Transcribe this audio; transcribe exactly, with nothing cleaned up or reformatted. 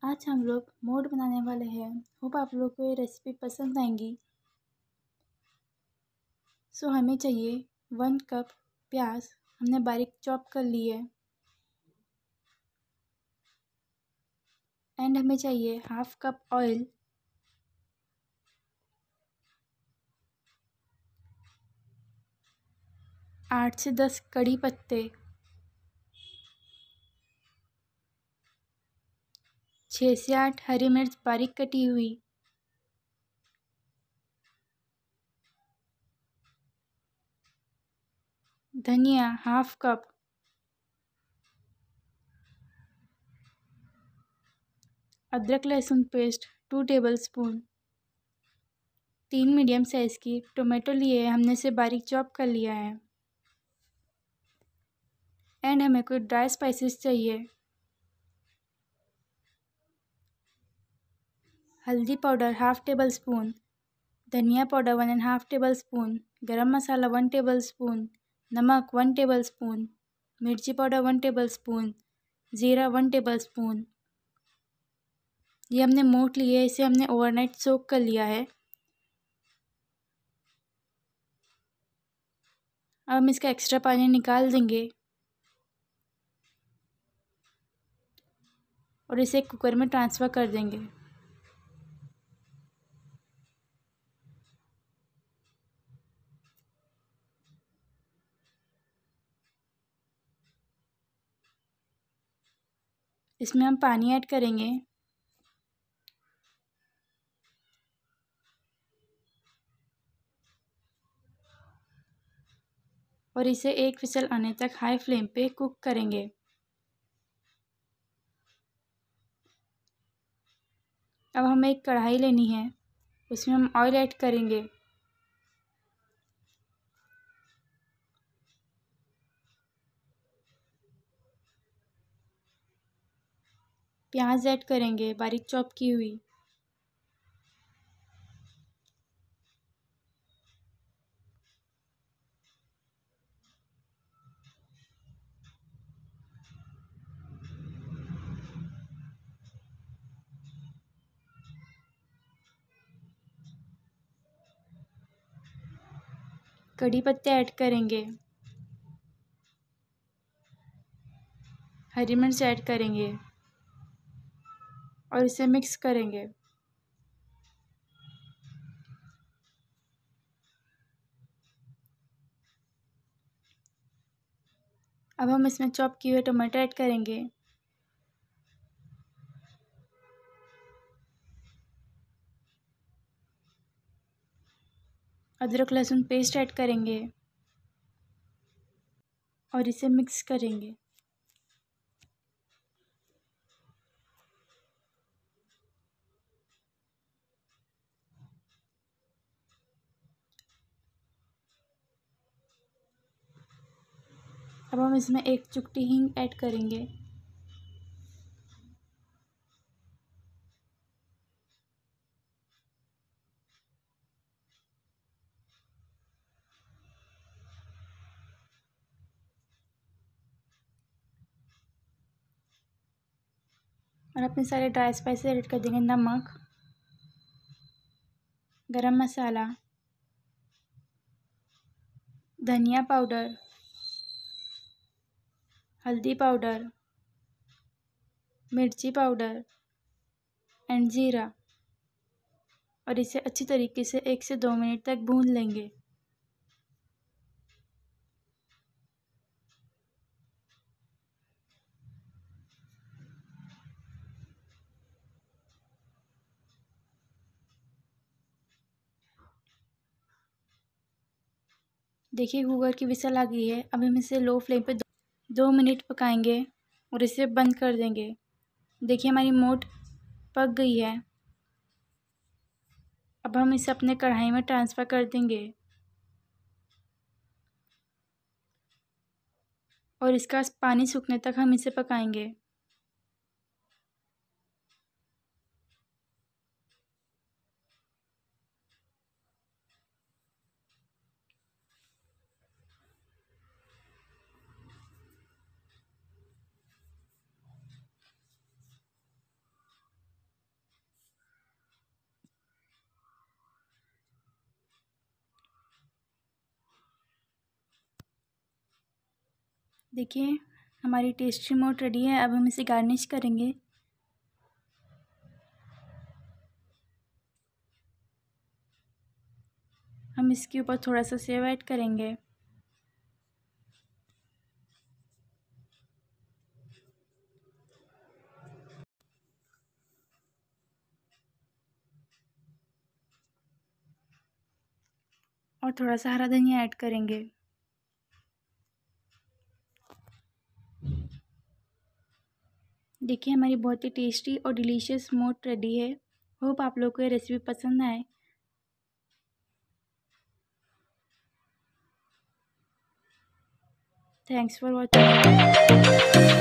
आज हम लोग मोठ बनाने वाले हैं। होप आप लोग को ये रेसिपी पसंद आएंगी। सो हमें चाहिए वन कप प्याज, हमने बारीक चॉप कर ली है। एंड हमें चाहिए हाफ कप ऑयल, आठ से दस कड़ी पत्ते, छः से आठ हरी मिर्च बारीक कटी हुई, धनिया हाफ कप, अदरक लहसुन पेस्ट टू टेबलस्पून, तीन मीडियम साइज़ की टोमेटो लिए है, हमने इसे बारीक चॉप कर लिया है। एंड हमें कुछ ड्राई स्पाइसेस चाहिए। हल्दी पाउडर हाफ टेबल स्पून, धनिया powder one and half table spoon, garam masala one table spoon, नमक वन टेबल स्पून, मिर्ची पाउडर वन टेबल स्पून, ज़ीरा वन टेबल स्पून। ये हमने मोठ लिए है, इसे हमने ओवरनाइट सोक कर लिया है। अब हम इसका एक्स्ट्रा पानी निकाल देंगे और इसे कुकर में ट्रांसफ़र कर देंगे। इसमें हम पानी ऐड करेंगे। और इसे एक विसल आने तक हाई फ्लेम पे कुक करेंगे। अब हमें एक कढ़ाई लेनी है, उसमें हम ऑयल ऐड करेंगे। प्याज ऐड करेंगे बारीक चॉप की हुई। कड़ी पत्ते ऐड करेंगे, हरी मिर्च ऐड करेंगे और इसे मिक्स करेंगे। अब हम इसमें चॉप किए हुए टमाटर ऐड करेंगे। अदरक लहसुन पेस्ट ऐड करेंगे और इसे मिक्स करेंगे। अब हम इसमें एक चुटकी हींग ऐड करेंगे। और अपने सारे ड्राई स्पाइसेस ऐड कर देंगे। नमक, गरम मसाला, धनिया पाउडर, हल्दी पाउडर, मिर्ची पाउडर एंड ज़ीरा। और इसे अच्छी तरीके से एक से दो मिनट तक भून लेंगे। देखिए कुकर की विसल आ गई है। अब हम इसे लो फ्लेम पे दो, दो मिनट पकाएंगे और इसे बंद कर देंगे। देखिए हमारी मोठ पक गई है। अब हम इसे अपने कढ़ाई में ट्रांसफ़र कर देंगे और इसका पानी सूखने तक हम इसे पकाएंगे। देखिए हमारी टेस्टी मोट रेडी है। अब हम इसे गार्निश करेंगे। हम इसके ऊपर थोड़ा सा सेव ऐड करेंगे। और थोड़ा सा हरा धनिया ऐड करेंगे। देखिए हमारी बहुत ही टेस्टी और डिलीशियस मोट रेडी है। होप आप लोगों को ये रेसिपी पसंद आए। Thanks for watching.